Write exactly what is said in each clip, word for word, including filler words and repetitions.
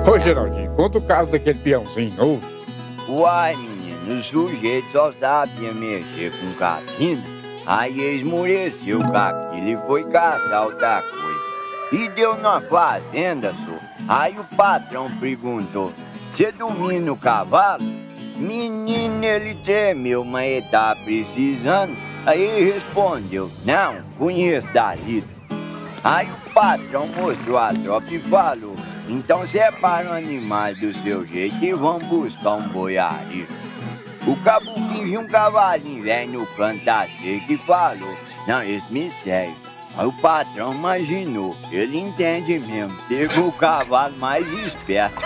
Ô, Geraldinho, conta o caso daquele peãozinho novo. Uai, menino, o sujeito só sabia mexer com capina. Aí esmureceu com aquilo e foi caçar outra coisa. E deu na fazenda, só. Aí o patrão perguntou: "Você domina o cavalo?" Menino, ele tremeu, mas ele tá precisando. Aí respondeu: "Não, conheço da vida." Aí o patrão mostrou a tropa e falou: "Então separa o animal do seu jeito e vamos buscar um boiadeiro." O cabuquinho viu um cavalinho velho no canto da cerca e falou: "Não, esse me segue." Aí o patrão imaginou: ele entende mesmo, pegou o cavalo mais esperto.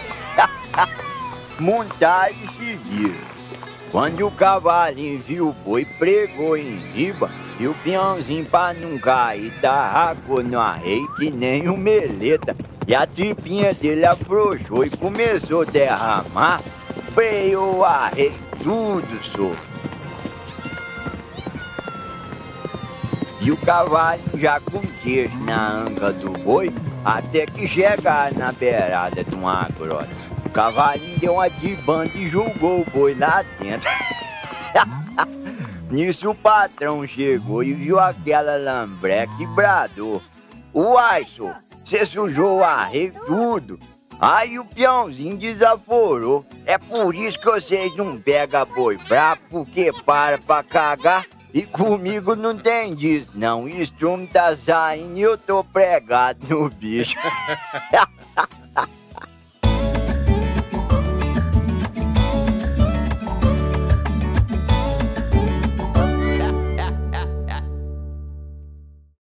Montar e seguir. Quando o cavalinho viu o boi, pregou em riba, e o peãozinho, pra não cair, tarracou no arreio que nem um meleta. E a tripinha dele afrouxou e começou a derramar, freou o arreio tudo, só. E o cavalinho já com queixo na anca do boi, até que chegaram na beirada de uma grota. O cavalinho deu uma de banda e jogou o boi lá dentro. Nisso o patrão chegou e viu aquela lambreca e bradou: "Uai, só, você sujou o arreio tudo." Aí o peãozinho desaforou: "É por isso que vocês não pegam boi bravo, porque para pra cagar. E comigo não tem disso, não. O estrume tá saindo e eu tô pregado no bicho."